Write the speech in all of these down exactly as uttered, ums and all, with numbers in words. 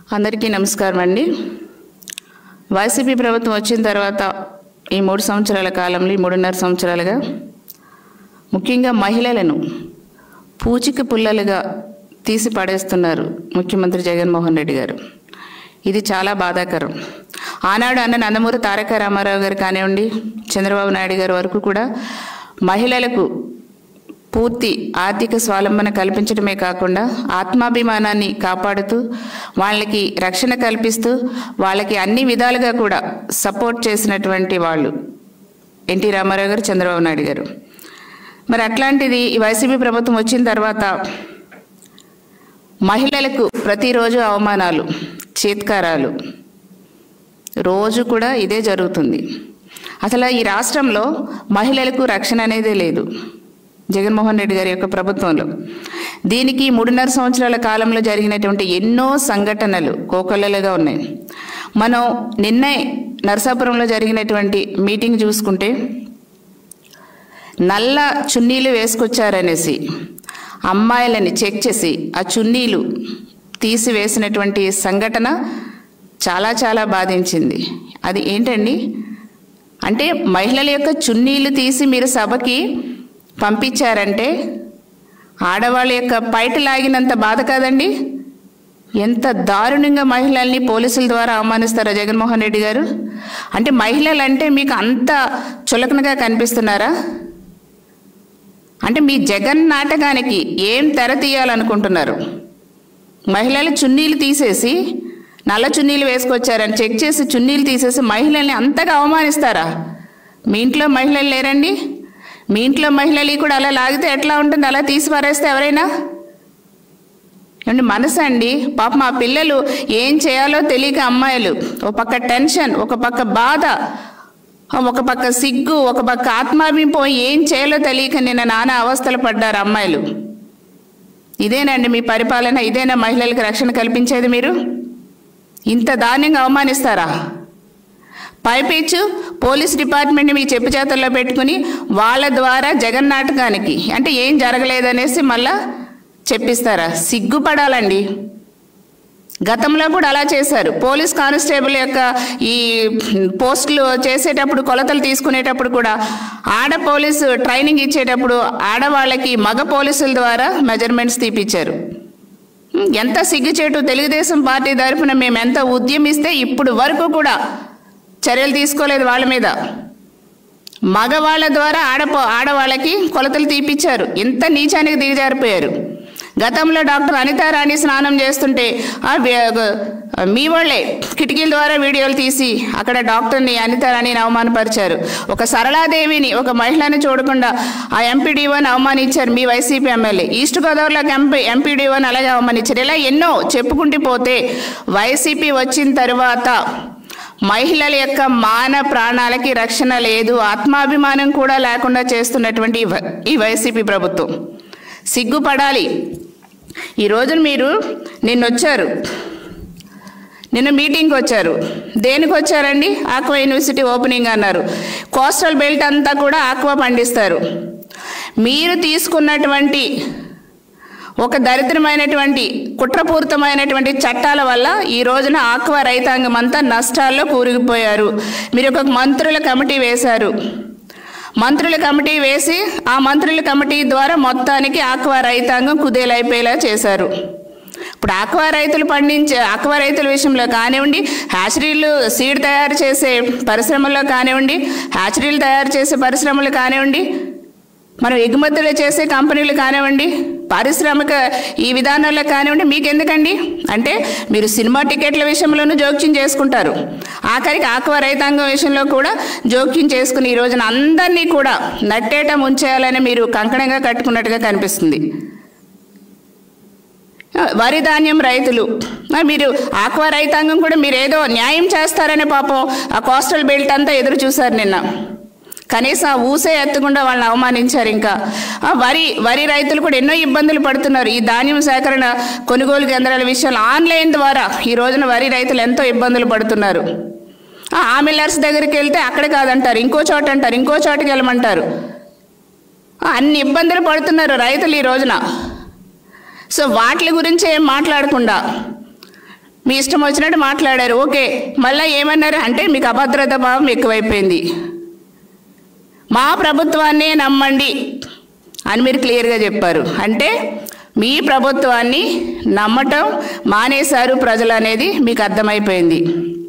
అందరికీ నమస్కారం అండి. వైసీపీ ప్రభుత్వం వచ్చిన తర్వాత ఈ మూడు సంవత్సరాల కాలంలో ఈ మూడున్నర సంవత్సరాలుగా ముఖ్యంగా మహిళలను పూచిక పుల్లలుగా తీసి పడేస్తున్నారు ముఖ్యమంత్రి జగన్మోహన్ రెడ్డి గారు. ఇది చాలా బాధాకరం. ఆనాడు అన్న నందమూరి తారక రామారావు గారు కానివ్వండి, చంద్రబాబు నాయుడు గారి వరకు కూడా మహిళలకు పూర్తి ఆర్థిక స్వావలంబన కల్పించడమే కాకుండా ఆత్మాభిమానాన్ని కాపాడుతూ వాళ్ళకి రక్షణ కల్పిస్తూ వాళ్ళకి అన్ని విధాలుగా కూడా సపోర్ట్ చేసినటువంటి వాళ్ళు ఎన్టీ రామారావు గారు, చంద్రబాబు నాయుడు గారు. మరి అట్లాంటిది ఈ వైసీపీ ప్రభుత్వం వచ్చిన తర్వాత మహిళలకు ప్రతిరోజు అవమానాలు, చీత్కారాలు, రోజు కూడా ఇదే జరుగుతుంది. అసలు ఈ రాష్ట్రంలో మహిళలకు రక్షణ అనేదే లేదు జగన్మోహన్ రెడ్డి గారి యొక్క ప్రభుత్వంలో. దీనికి మూడున్నర సంవత్సరాల కాలంలో జరిగినటువంటి ఎన్నో సంఘటనలు కోకొల్లలుగా ఉన్నాయి. మనం నిన్నే నరసాపురంలో జరిగినటువంటి మీటింగ్ చూసుకుంటే నల్ల చున్నీలు వేసుకొచ్చారనేసి అమ్మాయిలని చెక్ చేసి ఆ చున్నీలు తీసివేసినటువంటి సంఘటన చాలా చాలా బాధించింది. అది ఏంటండి అంటే మహిళల యొక్క చున్నీలు తీసి మీరు సభకి పంపించారంటే ఆడవాళ్ళ యొక్క పైట లాగినంత బాధ కాదండి. ఎంత దారుణంగా మహిళల్ని పోలీసుల ద్వారా అవమానిస్తారా జగన్మోహన్ రెడ్డి గారు? అంటే మహిళలు అంటే మీకు అంత చులకనగా కనిపిస్తున్నారా? అంటే మీ జగన్ నాటకానికి ఏం తెర తీయాలనుకుంటున్నారు? మహిళలు చున్నీలు తీసేసి నల్ల చున్నీలు వేసుకొచ్చారని చెక్ చేసి చున్నీలు తీసేసి మహిళల్ని అంతగా అవమానిస్తారా? మీ ఇంట్లో మహిళలు లేరండి? మీ ఇంట్లో మహిళలు కూడా అలా లాగితే ఎట్లా ఉంటుంది? అలా తీసి పారేస్తే ఎవరైనా ఏమండి మనసు అండి. పాప మా పిల్లలు ఏం చేయాలో తెలియక అమ్మాయిలు ఒక పక్క టెన్షన్, ఒక పక్క బాధ, ఒక పక్క సిగ్గు, ఒక పక్క ఆత్మాభిమానం, ఏం చేయాలో తెలియక నిన్న నానా అవస్థలు పడ్డారు అమ్మాయిలు. ఇదేనండి మీ పరిపాలన? ఇదేనా మహిళలకు రక్షణ కల్పించేది? మీరు ఇంత దారుణంగా అవమానిస్తారా? పైపెచ్చు పోలీస్ డిపార్ట్మెంట్ని మీ చెప్పు చేతుల్లో పెట్టుకుని వాళ్ళ ద్వారా జగన్ నాటకానికి అంటే ఏం జరగలేదనేసి మళ్ళా చెప్పిస్తారా? సిగ్గుపడాలండి. గతంలో కూడా అలా చేశారు. పోలీస్ కానిస్టేబుల్ యొక్క ఈ పోస్టులు చేసేటప్పుడు కొలతలు తీసుకునేటప్పుడు కూడా ఆడ పోలీసు ట్రైనింగ్ ఇచ్చేటప్పుడు ఆడవాళ్ళకి మగ పోలీసుల ద్వారా మెజర్మెంట్స్ తీపిచ్చారు. ఎంత సిగ్గుచేటు! తెలుగుదేశం పార్టీ తరఫున మేము ఎంత ఉద్యమిస్తే ఇప్పుడు వరకు కూడా చర్యలు తీసుకోలేదు వాళ్ళ మీద. మగవాళ్ళ ద్వారా ఆడపో ఆడవాళ్ళకి కొలతలు తీపిచ్చారు. ఎంత నీచానికి దిగజారిపోయారు. గతంలో డాక్టర్ అనితారాణి స్నానం చేస్తుంటే మీ వాళ్ళే కిటికీల ద్వారా వీడియోలు తీసి అక్కడ డాక్టర్ని అనితారాణిని అవమానపరిచారు. ఒక సరళాదేవిని, ఒక మహిళని చూడకుండా ఆ ఎంపీడీఓని అవమానించారు మీ వైసీపీ ఎమ్మెల్యే. ఈస్ట్ గోదావరిలోకి ఎంపీ ఎంపీడీఓని అలాగే అవమానించారు. ఇలా ఎన్నో చెప్పుకుంటూ పోతే వైసీపీ వచ్చిన తర్వాత మహిళల యొక్క మాన ప్రాణాలకి రక్షణ లేదు, ఆత్మాభిమానం కూడా లేకుండా చేస్తున్నటువంటి ఈ వైసీపీ ప్రభుత్వం సిగ్గుపడాలి. ఈ రోజున మీరు నిన్న వచ్చారు, నిన్న మీటింగ్కి వచ్చారు. దేనికి వచ్చారండి? ఆక్వా యూనివర్సిటీ ఓపెనింగ్ అన్నారు. కోస్టల్ బెల్ట్ అంతా కూడా ఆక్వా పండిస్తారు. మీరు తీసుకున్నటువంటి ఒక దరిద్రమైనటువంటి కుట్రపూరితమైనటువంటి చట్టాల వల్ల ఈ రోజున ఆక్వా రైతాంగం అంతా నష్టాల్లో కూరుకుపోయారు. మీరు ఒక మంత్రుల కమిటీ వేశారు. మంత్రుల కమిటీ వేసి ఆ మంత్రుల కమిటీ ద్వారా మొత్తానికి ఆక్వా రైతాంగం కుదేలైపోయేలా చేశారు. ఇప్పుడు ఆక్వా రైతులు పండించే ఆక్వా రైతుల విషయంలో కానివ్వండి, హ్యాచరీలు సీడ్ తయారు చేసే పరిశ్రమల్లో కానివ్వండి, హ్యాచరీలు తయారు చేసే పరిశ్రమలు కానివ్వండి, మనం ఎగుమతులు చేసే కంపెనీలు కానివ్వండి, పారిశ్రామిక ఈ విధానాల్లో కానివ్వండి, మీకు ఎందుకండి? అంటే మీరు సినిమా టికెట్ల విషయంలోనూ జోక్యం చేసుకుంటారు. ఆఖరికి ఆక్వా రైతాంగం విషయంలో కూడా జోక్యం చేసుకుని ఈ రోజున అందరినీ కూడా నట్టేట ముంచేయాలని మీరు కంకణంగా కట్టుకున్నట్టుగా కనిపిస్తుంది. వరి ధాన్యం రైతులు, మీరు ఆక్వా రైతాంగం కూడా మీరు ఏదో న్యాయం చేస్తారనే పాపం ఆ కోస్టల్ బెల్ట్ అంతా ఎదురు చూశారు నిన్న. కనీసం ఆ ఊసే ఎత్తకుండా వాళ్ళని అవమానించారు. ఇంకా వరి వరి రైతులు కూడా ఎన్నో ఇబ్బందులు పడుతున్నారు. ఈ ధాన్యం సేకరణ కొనుగోలు కేంద్రాల విషయంలో ఆన్లైన్ ద్వారా ఈ రోజున వరి రైతులు ఎంతో ఇబ్బందులు పడుతున్నారు. ఆ మిల్లర్స్ దగ్గరికి వెళ్తే అక్కడ కాదంటారు, ఇంకో చోట అంటారు, ఇంకో చోటకి వెళ్ళమంటారు. అన్ని ఇబ్బందులు పడుతున్నారు రైతులు ఈ రోజున. సో వాటి గురించి ఏం మాట్లాడకుండా మీ ఇష్టం వచ్చినట్టు మాట్లాడారు, ఓకే. మళ్ళీ ఏమన్నారు అంటే మీకు అభద్రత భావం ఎక్కువైపోయింది, మా ప్రభుత్వాన్నే నమ్మండి అని మీరు క్లియర్గా చెప్పారు. అంటే మీ ప్రభుత్వాన్ని నమ్మటం మానేశారు ప్రజలు అనేది మీకు అర్థమైపోయింది.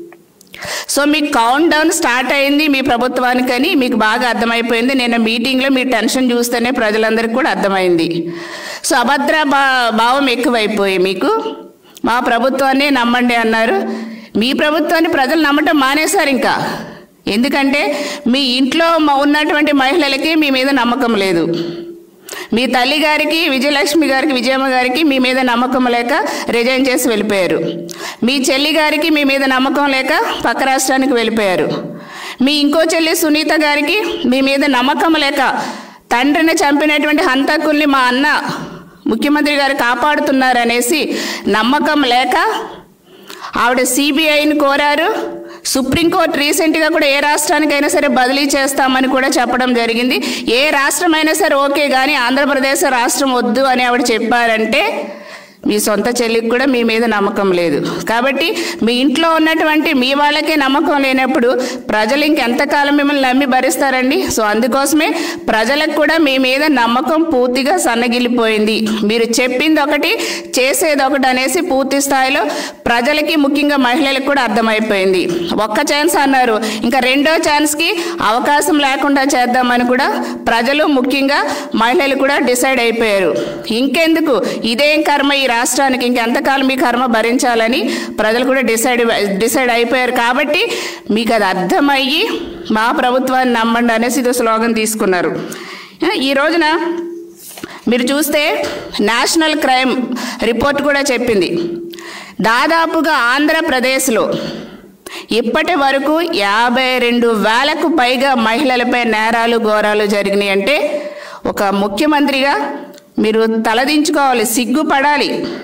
సో మీకు కౌంట్ డౌన్ స్టార్ట్ అయింది మీ ప్రభుత్వానికని మీకు బాగా అర్థమైపోయింది. నిన్న మీటింగ్లో మీ టెన్షన్ చూస్తేనే ప్రజలందరికీ కూడా అర్థమైంది. సో అభద్ర భా భావం ఎక్కువైపోయి మీకు మా ప్రభుత్వాన్ని నమ్మండి అన్నారు. మీ ప్రభుత్వాన్ని ప్రజలు నమ్మటం మానేశారు ఇంకా. ఎందుకంటే మీ ఇంట్లో ఉన్నటువంటి మహిళలకి మీ మీద నమ్మకం లేదు. మీ తల్లి గారికి, విజయలక్ష్మి గారికి, విజయమ్మ గారికి మీ మీద నమ్మకం లేక రిజైన్ చేసి వెళ్ళిపోయారు. మీ చెల్లి గారికి మీ మీద నమ్మకం లేక పక్క రాష్ట్రానికి వెళ్ళిపోయారు. మీ ఇంకో చెల్లి సునీత గారికి మీ మీద నమ్మకం లేక తండ్రిని చంపినటువంటి హంతకుల్ని మా అన్న ముఖ్యమంత్రి గారు కాపాడుతున్నారనేసి నమ్మకం లేక ఆవిడ సిబిఐని కోరారు. సుప్రీంకోర్టు రీసెంట్గా కూడా ఏ రాష్ట్రానికైనా సరే బదిలీ చేస్తామని కూడా చెప్పడం జరిగింది. ఏ రాష్ట్రమైనా సరే ఓకే, కానీ ఆంధ్రప్రదేశ్ రాష్ట్రం వద్దు అని ఆవిడ చెప్పారంటే మీ సొంత చెల్లికి కూడా మీ మీద నమ్మకం లేదు. కాబట్టి మీ ఇంట్లో ఉన్నటువంటి మీ వాళ్ళకే నమ్మకం లేనప్పుడు ప్రజలు ఇంకెంతకాలం మిమ్మల్ని నమ్మి భరిస్తారండి? సో అందుకోసమే ప్రజలకు కూడా మీ మీద నమ్మకం పూర్తిగా సన్నగిల్లిపోయింది. మీరు చెప్పింది ఒకటి, చేసేది ఒకటి అనేసి పూర్తి స్థాయిలో ప్రజలకి, ముఖ్యంగా మహిళలకు కూడా అర్థమైపోయింది. ఒక్క ఛాన్స్ అన్నారు, ఇంకా రెండో ఛాన్స్కి అవకాశం లేకుండా చేద్దామని కూడా ప్రజలు, ముఖ్యంగా మహిళలు కూడా డిసైడ్ అయిపోయారు. ఇంకెందుకు ఇదేం కర్మ ఈ రాష్ట్రానికి, ఇంకెంతకాలం మీ కర్మ భరించాలని ప్రజలు కూడా డిసైడ్ డిసైడ్ అయిపోయారు. కాబట్టి మీకు అది అర్థమయ్యి మా ప్రభుత్వాన్ని నమ్మండి అనేసి ఇది స్లోగన్ తీసుకున్నారు. ఈ రోజున మీరు చూస్తే నేషనల్ క్రైమ్ రిపోర్ట్ కూడా చెప్పింది, దాదాపుగా ఆంధ్రప్రదేశ్లో ఇప్పటి వరకు యాభై రెండు వేలకు పైగా మహిళలపై నేరాలు, ఘోరాలు జరిగినాయి. అంటే ఒక ముఖ్యమంత్రిగా మీరు తలదించుకోవాలి, సిగ్గుపడాలి.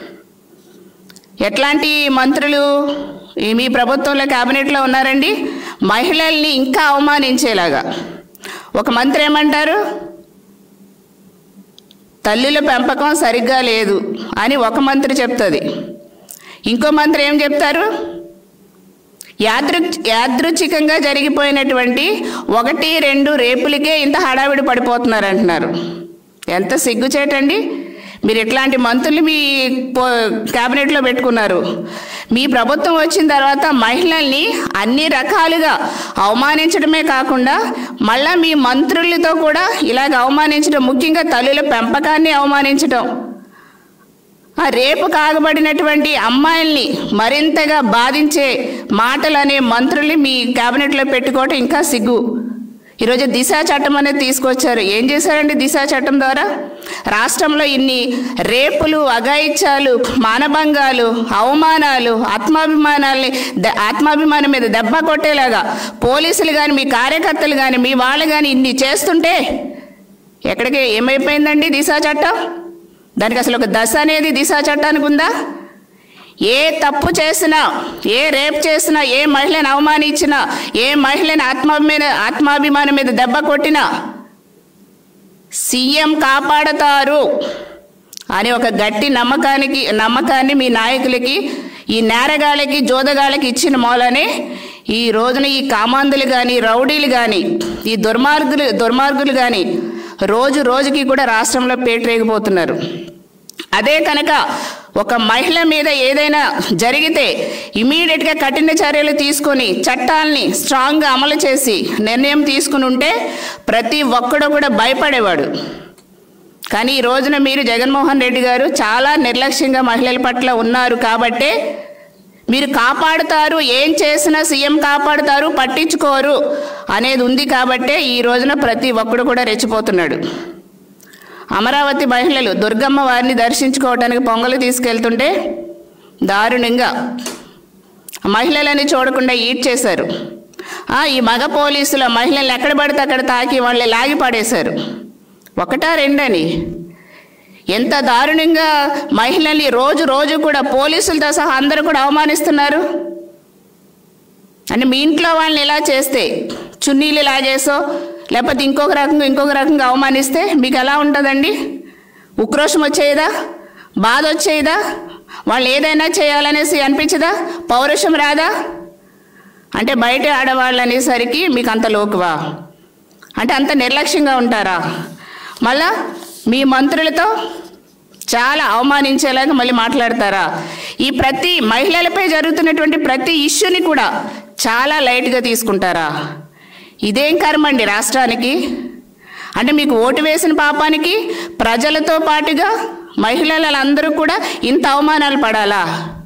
ఎట్లాంటి మంత్రులు మీ ప్రభుత్వంలో క్యాబినెట్లో ఉన్నారండి? మహిళల్ని ఇంకా అవమానించేలాగా. ఒక మంత్రి ఏమంటారు, తల్లుల పెంపకం సరిగ్గా లేదు అని ఒక మంత్రి చెప్తుంది. ఇంకో మంత్రి ఏం చెప్తారు, యాదృ యాదృచ్ఛికంగా జరిగిపోయినటువంటి ఒకటి రెండు రేపులకే ఇంత హడావిడి పడిపోతున్నారు అంటున్నారు. ఎంత సిగ్గుచేటండి! మీరు ఇట్లాంటి మంత్రులు మీ క్యాబినెట్లో పెట్టుకున్నారు. మీ ప్రభుత్వం వచ్చిన తర్వాత మహిళల్ని అన్ని రకాలుగా అవమానించడమే కాకుండా మళ్ళీ మీ మంత్రులతో కూడా ఇలాగ అవమానించడం, ముఖ్యంగా తల్లుల పెంపకాన్ని అవమానించడం, ఆ రేపు కాగబడినటువంటి అమ్మాయిల్ని మరింతగా బాధించే మాటలు అనే మంత్రుల్ని మీ క్యాబినెట్లో పెట్టుకోవటం ఇంకా సిగ్గు. ఈరోజు దిశ చట్టం అనేది తీసుకొచ్చారు. ఏం చేశారండి దిశ చట్టం ద్వారా? రాష్ట్రంలో ఇన్ని రేపులు, అఘాయిత్యాలు, మానభంగాలు, అవమానాలు, ఆత్మాభిమానాల్ని ఆత్మాభిమానం మీద దెబ్బ కొట్టేలాగా పోలీసులు కానీ, మీ కార్యకర్తలు కానీ, మీ వాళ్ళు కానీ ఇన్ని చేస్తుంటే ఎక్కడికి ఏమైపోయిందండి దిశ చట్టం? దానికి అసలు ఒక దశ అనేది దిశ చట్టానికి ఉందా? ఏ తప్పు చేసినా, ఏ రేప్ చేసినా, ఏ మహిళను అవమానించినా, ఏ మహిళని ఆత్మాభిమాన ఆత్మాభిమానం మీద దెబ్బ కొట్టినా సీఎం కాపాడతారు అని ఒక గట్టి నమ్మకానికి నమ్మకాన్ని మీ నాయకులకి, ఈ నేరగాళ్ళకి, జోదగాళ్ళకి ఇచ్చిన మూలనే ఈ రోజున ఈ కామాంధులు కానీ, రౌడీలు కానీ, ఈ దుర్మార్గులు దుర్మార్గులు కానీ రోజు రోజుకి కూడా రాష్ట్రంలో పేటరేగిపోతున్నారు. అదే కనుక ఒక మహిళ మీద ఏదైనా జరిగితే ఇమీడియట్గా కఠిన చర్యలు తీసుకొని చట్టాలని స్ట్రాంగ్గా అమలు చేసి నిర్ణయం తీసుకుని ఉంటే ప్రతి ఒక్కడు కూడా భయపడేవాడు. కానీ ఈ రోజున మీరు జగన్మోహన్ రెడ్డి గారు చాలా నిర్లక్ష్యంగా మహిళల పట్ల ఉన్నారు. కాబట్టే మీరు కాపాడుతారు, ఏం చేసినా సీఎం కాపాడుతారు, పట్టించుకోరు అనేది ఉంది. కాబట్టే ఈ రోజున ప్రతి ఒక్కడు కూడా రెచ్చిపోతున్నాడు. అమరావతి మహిళలు దుర్గమ్మ వారిని దర్శించుకోవడానికి పొంగలు తీసుకెళ్తుంటే దారుణంగా మహిళలని చూడకుండా ఈడ్ చేశారు. ఈ మగ పోలీసుల మహిళలు ఎక్కడ పడితే అక్కడ తాకి వాళ్ళని లాగి పడేశారు. ఒకటా రెండని ఎంత దారుణంగా మహిళల్ని రోజు రోజు కూడా పోలీసులతో సహా అందరూ కూడా అవమానిస్తున్నారు. అంటే మీ ఇంట్లో వాళ్ళని ఇలా చేస్తే, చున్నీలు లాగేసో లేకపోతే ఇంకొక రకంగా ఇంకొక రకంగా అవమానిస్తే మీకు ఎలా ఉంటుందండి? ఉక్రోషం వచ్చేదా? బాధ వచ్చేదా? వాళ్ళు ఏదైనా చేయాలనేసి అనిపించదా? పౌరుషం రాదా? అంటే బయట ఆడవాళ్ళు అనేసరికి మీకు అంత లోకువా? అంటే అంత నిర్లక్ష్యంగా ఉంటారా? మళ్ళా మీ మంత్రులతో చాలా అవమానించేలాగా మళ్ళీ మాట్లాడతారా? ఈ ప్రతి మహిళలపై జరుగుతున్నటువంటి ప్రతి ఇష్యూని కూడా చాలా లైట్గా తీసుకుంటారా? ఇదేం కర్మ అండి రాష్ట్రానికి? అంటే మీకు ఓటు వేసిన పాపానికి ప్రజలతో పాటుగా మహిళలందరూ కూడా ఇంత అవమానాలు పడాలా?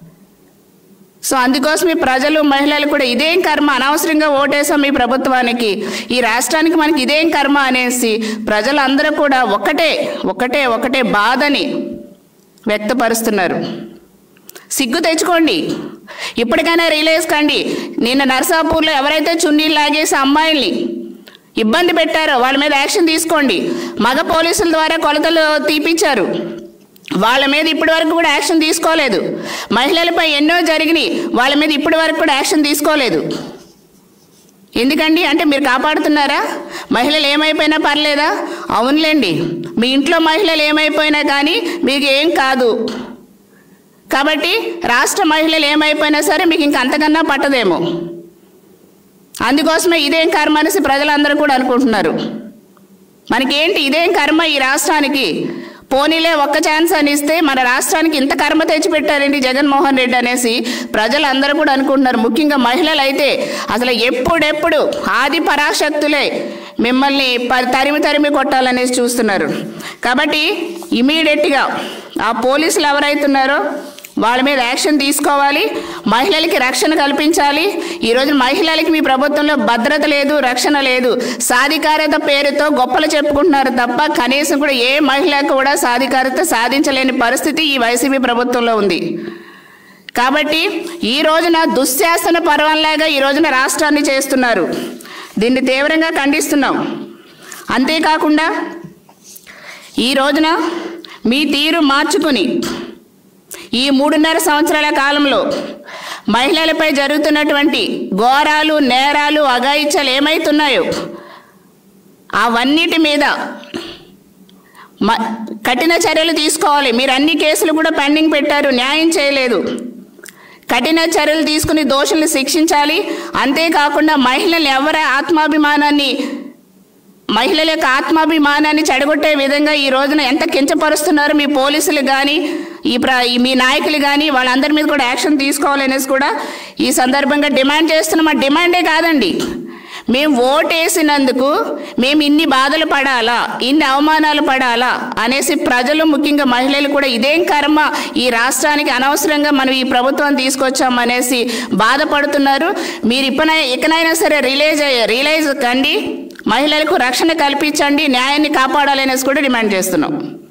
సో అందుకోసం ఈ ప్రజలు మహిళలు కూడా ఇదేం కర్మ, అనవసరంగా ఓటేసాం ఈ ప్రభుత్వానికి, ఈ రాష్ట్రానికి మనకి ఇదేం కర్మ అనేసి ప్రజలందరూ కూడా ఒకటే ఒకటే ఒకటే బాధని వ్యక్తపరుస్తున్నారు. సిగ్గు తెచ్చుకోండి, ఇప్పటికైనా రియలైజ్ కండి. నిన్న నర్సాపూర్లో ఎవరైతే చున్నీలు లాగేసి అమ్మాయిల్ని ఇబ్బంది పెట్టారో వాళ్ళ మీద యాక్షన్ తీసుకోండి. మగ పోలీసుల ద్వారా కొలతలు తీపించారు, వాళ్ళ మీద ఇప్పటి వరకు కూడా యాక్షన్ తీసుకోలేదు. మహిళలపై ఎన్నో జరిగినాయి, వాళ్ళ మీద ఇప్పటి వరకు కూడా యాక్షన్ తీసుకోలేదు. ఎందుకండి? అంటే మీరు కాపాడుతున్నారా? మహిళలు ఏమైపోయినా పర్లేదా? అవునులేండి, మీ ఇంట్లో మహిళలు ఏమైపోయినా కానీ మీకు ఏం కాదు. కాబట్టి రాష్ట్ర మహిళలు ఏమైపోయినా సరే మీకు ఇంక అంతకన్నా పట్టదేమో. అందుకోసమే ఇదేం కర్మ అనేసి ప్రజలందరూ కూడా అనుకుంటున్నారు. మనకేంటి ఇదేం కర్మ ఈ రాష్ట్రానికి? పోనీలే ఒక్క ఛాన్స్ అని ఇస్తే మన రాష్ట్రానికి ఇంత కర్మ తెచ్చిపెట్టారేంటి జగన్మోహన్ రెడ్డి అనేసి ప్రజలందరూ కూడా అనుకుంటున్నారు. ముఖ్యంగా మహిళలు అయితే అసలు ఎప్పుడెప్పుడు ఆది పరాశక్తులే మిమ్మల్ని తరిమి తరిమి కొట్టాలనేసి చూస్తున్నారు. కాబట్టి ఇమీడియట్గా ఆ పోలీసులు ఎవరైతున్నారో వాళ్ళ మీద యాక్షన్ తీసుకోవాలి, మహిళలకి రక్షణ కల్పించాలి. ఈరోజు మహిళలకి మీ ప్రభుత్వంలో భద్రత లేదు, రక్షణ లేదు. సాధికారత పేరుతో గొప్పలు చెప్పుకుంటున్నారు తప్ప కనీసం కూడా ఏ మహిళ కూడా సాధికారత సాధించలేని పరిస్థితి ఈ వైసీపీ ప్రభుత్వంలో ఉంది. కాబట్టి ఈ రోజున దుశ్శాసన పర్వంలాగా ఈ రోజున రాష్ట్రాన్ని చేస్తున్నారు. దీన్ని తీవ్రంగా ఖండిస్తున్నాం. అంతేకాకుండా ఈ రోజున మీ తీరు మార్చుకుని ఈ మూడున్నర సంవత్సరాల కాలంలో మహిళలపై జరుగుతున్నటువంటి ఘోరాలు, నేరాలు, అఘాయిత్యాలు ఏమైతున్నాయో అవన్నిటి మీద కఠిన చర్యలు తీసుకోవాలి. మీరు అన్ని కేసులు కూడా పెండింగ్ పెట్టారు, న్యాయం చేయలేదు. కఠిన చర్యలు తీసుకుని దోషుల్ని శిక్షించాలి. అంతేకాకుండా మహిళలు ఎవరి ఆత్మాభిమానాన్ని మహిళల యొక్క ఆత్మాభిమానాన్ని చెడగొట్టే విధంగా ఈ రోజున ఎంత కించపరుస్తున్నారు మీ పోలీసులు కానీ ఈ ప్ర మీ నాయకులు కానీ వాళ్ళందరి మీద కూడా యాక్షన్ తీసుకోవాలనేసి కూడా ఈ సందర్భంగా డిమాండ్ చేస్తున్నాం. ఆ డిమాండే కాదండి, మేము ఓటేసినందుకు మేము ఇన్ని బాధలు పడాలా, ఇన్ని అవమానాలు పడాలా అనేసి ప్రజలు, ముఖ్యంగా మహిళలు కూడా ఇదేం కర్మ ఈ రాష్ట్రానికి అనవసరంగా మనం ఈ ప్రభుత్వం తీసుకొచ్చామనేసి బాధపడుతున్నారు. మీరు ఇప్పన ఇకనైనా సరే రియలైజ్ రియలైజ్ కండి, మహిళలకు రక్షణ కల్పించండి, న్యాయాన్ని కాపాడాలనేసి కూడా డిమాండ్ చేస్తున్నాం.